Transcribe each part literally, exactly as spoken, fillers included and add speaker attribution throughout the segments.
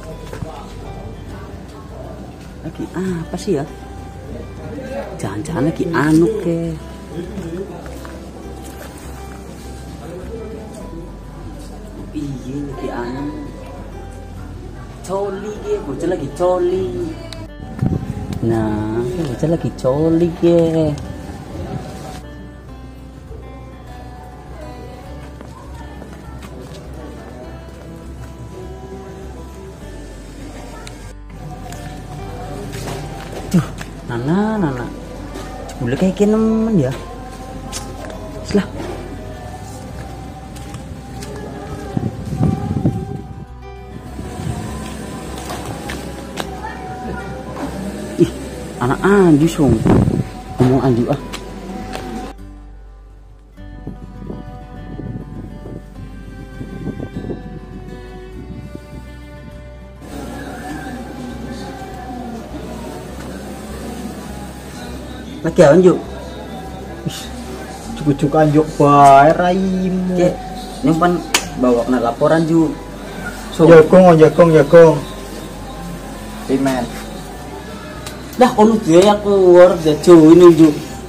Speaker 1: Lagi apa sih ya? Jangan-jangan lagi anu ke. Iya lagi anu. Coli ke, bocah lagi coli. Nah, bocah lagi coli ke. Tuh, Nana, Nana. Boleh kayak gini nemen ya. Selah. Ih, anak anju song. Ngomong anju ah. Lagi awan yuk.
Speaker 2: Cukup anjuk bae raimu.
Speaker 1: Cek, nyimpan bawa kena laporan ju. So,
Speaker 2: Jagong, jagong, jagong. Pimen.
Speaker 1: dah kono dia aku war jajo ini ju.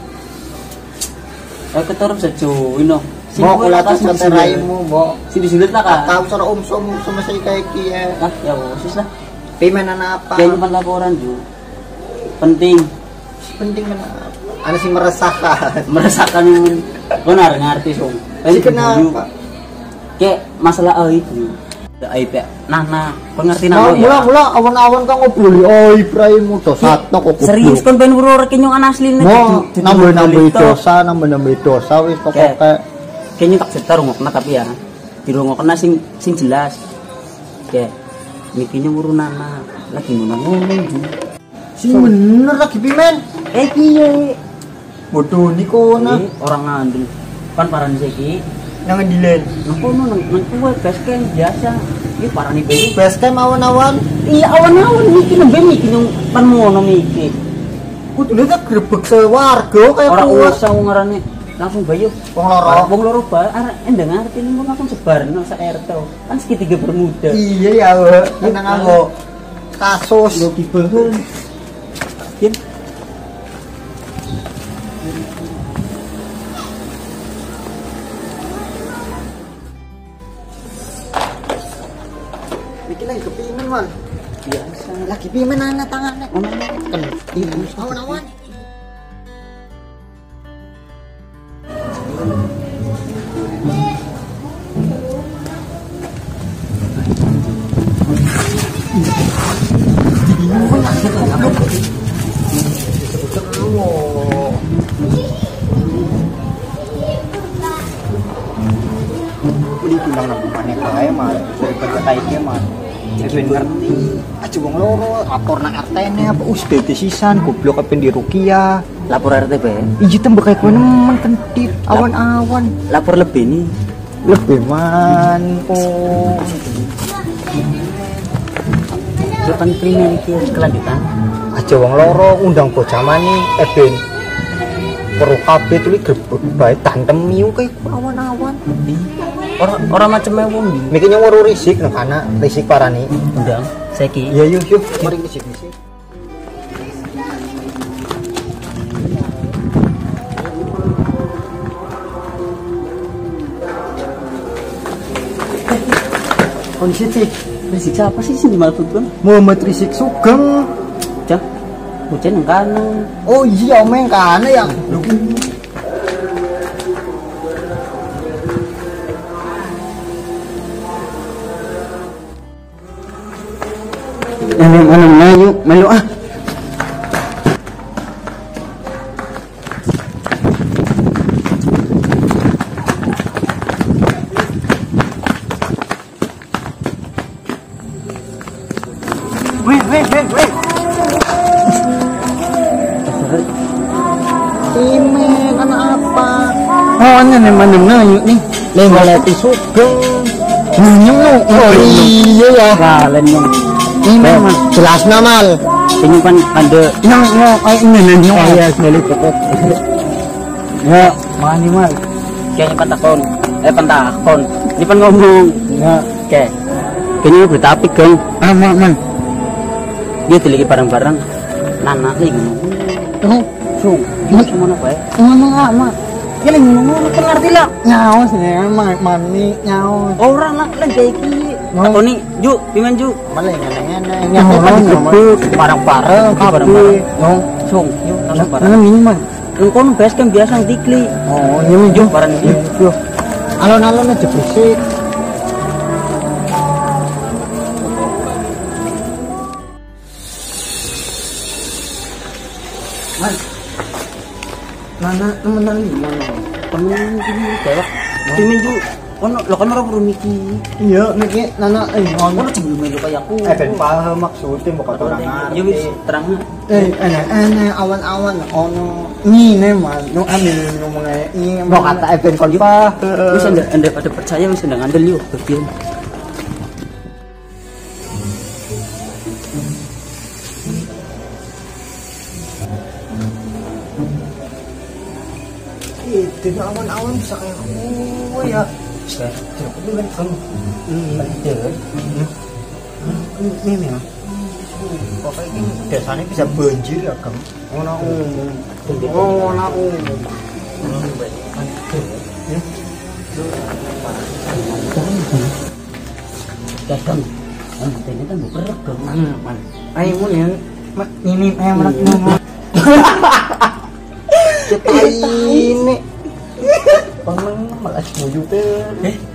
Speaker 1: Aku terus jajo ini.
Speaker 2: Mau kulatas kata raimu, mau.
Speaker 1: Sini sulit lah kak.
Speaker 2: Tahu cara umsum sama saya kayak kia.
Speaker 1: Ah, ya wis lah.
Speaker 2: Pimen anak apa?
Speaker 1: Kayak nyimpan laporan ju. Penting.
Speaker 2: Penting kenapa? Anda sih meresahkan.
Speaker 1: Meresahkan benar ngerti song.
Speaker 2: Tapi kenapa?
Speaker 1: Kayak masalah aib. Aib ya. Nah, nah, pengerti nama ya.
Speaker 2: Mula mula awan-awan kang ngobrol aib raimu to satu kok.
Speaker 1: Serius kon ben urur kinyong asline.
Speaker 2: Mau nambah-nambah dosa, nambah-nambah dosa wis pokoke.
Speaker 1: Kayaknya tak setar ngokna tapi ya. Di rungokna sing sing jelas. Kayak mikinya urunana lagi ngono-ngono ju.
Speaker 2: Sing bener lagi pimen.
Speaker 1: Eh piye?
Speaker 2: Bodoh ni kona.
Speaker 1: Orang ngandel. Kan paran siki
Speaker 2: Nang ndilen.
Speaker 1: nang kono nang nang kuwe basecamp biasa. Iki parani iki.
Speaker 2: Basecamp awan-awan.
Speaker 1: Iya awan-awan iki nembe iki nang pan ngono iki.
Speaker 2: Kudu tak grebek sewarga kaya
Speaker 1: Ora
Speaker 2: puas.
Speaker 1: usah ngarane langsung bayu.
Speaker 2: Wong loro.
Speaker 1: Wong loro bae arek endang ngerti ning langsung sebarno sak R T. Kan segitiga bermuda.
Speaker 2: Iya ya, Wak. Nang anggo kasus
Speaker 1: Lo kibeun. Yen
Speaker 2: bikin lagi kepimen man.
Speaker 1: biasa
Speaker 2: Lagi pimen anak tangannya.
Speaker 1: kan ibu
Speaker 2: Awan-awan. Ini timbang nang mana kae man. Daripada kae ge man. Jadi ngerti. Aja wong loro lapor nang R T-ne apa us dadi sisan goblok kapen di Rukia.
Speaker 1: lapor R T P
Speaker 2: Iji tembak kayak kowe nemen kentit awan-awan.
Speaker 1: lapor lebih nih
Speaker 2: Lebih man po.
Speaker 1: depan krimen iki kelanjutan
Speaker 2: Aja wong loro undang bocah mani eben perlu kabeh tuli grebek bae tantem miu kayak awan-awan.
Speaker 1: orang orang macam wong di
Speaker 2: Mikirnya waru risik nang kana risik parani.
Speaker 1: undang saiki
Speaker 2: Iya yuk yuk mari risik-risik.
Speaker 1: kondisi sih risik siapa sih sing dimaksudkan
Speaker 2: Muhammad Risik Sugeng.
Speaker 1: cah hujan nang kana
Speaker 2: Oh iya omeng kana yang
Speaker 1: Anam anam ngayu melu ah.
Speaker 2: weh weh weh weh. Pimen anak apa?
Speaker 1: Oh, nya nih mana ngayu nih.
Speaker 2: Lenggalati Sugeng. Nyung oh iya ya.
Speaker 1: Kalen yang
Speaker 2: Ini mah jelas namal.
Speaker 1: ini kan ada
Speaker 2: Nyong nyong ay ini nyong.
Speaker 1: oh iya sekali pokok. Ya, mani mal. Kayaknya pantakon. Eh pantakon. Ini pan ngomong.
Speaker 2: Ya.
Speaker 1: Oke. kayaknya berita api gang.
Speaker 2: Ah, man, man.
Speaker 1: Dia diliki barang-barang. Nana lagi ngomong.
Speaker 2: Oh,
Speaker 1: So, gimana kemana pak?
Speaker 2: ngomong nggak, mak?
Speaker 1: Dia lagi ngomong, kan ngerti lah.
Speaker 2: Nyawa sih, man, mani nyawa.
Speaker 1: Orang nak lagi kayak gini. Apa nih, Ju, pimen Ju?
Speaker 2: Malah yang aneh-aneh.
Speaker 1: Nyawa kan digebuk, barang-barang,
Speaker 2: Apa?
Speaker 1: barang-barang.
Speaker 2: No,
Speaker 1: Song, yuk, nana barang.
Speaker 2: mana nih, man?
Speaker 1: Yang kono base kan biasa dikli.
Speaker 2: Oh, iya, man.
Speaker 1: Yuk, barang ini.
Speaker 2: Yuk. Alon-alon aja bersih.
Speaker 1: Man,
Speaker 2: Nana, temenan di mana?
Speaker 1: temen ini dewek. Pimen Ju, kono lo kan orang berumiki.
Speaker 2: Iya, niki Nana, eh,
Speaker 1: Kono cemburu melu kayak aku.
Speaker 2: Eh, ben paham maksudnya bukan orang
Speaker 1: Ya wis
Speaker 2: ngerti.
Speaker 1: terang.
Speaker 2: Eh, enak-enak awan-awan ono ngine man, no ambil ngomongnya ini mau kata eh ben kon paham.
Speaker 1: Wis anda anda pada percaya wis anda ngandel yuk bagian.
Speaker 2: Itu awan-awan bisa kayak gue ya.
Speaker 1: Saya
Speaker 2: Aku bilang kamu.
Speaker 1: hmm itu.
Speaker 2: Ini ya. Pokoknya ini biasanya bisa banjir ya kamu. Ngono ngomong. Oh, ngono ngomong.
Speaker 1: Kadang kan ini kan bukan dong.
Speaker 2: Man, ayo mun ya. Mak ini eh melak ngomong. Cetai ini. Pemeng malah setuju teh.
Speaker 1: Eh.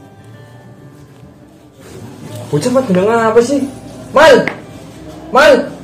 Speaker 3: Bocah mah gendeng apa sih? Mal! Mal!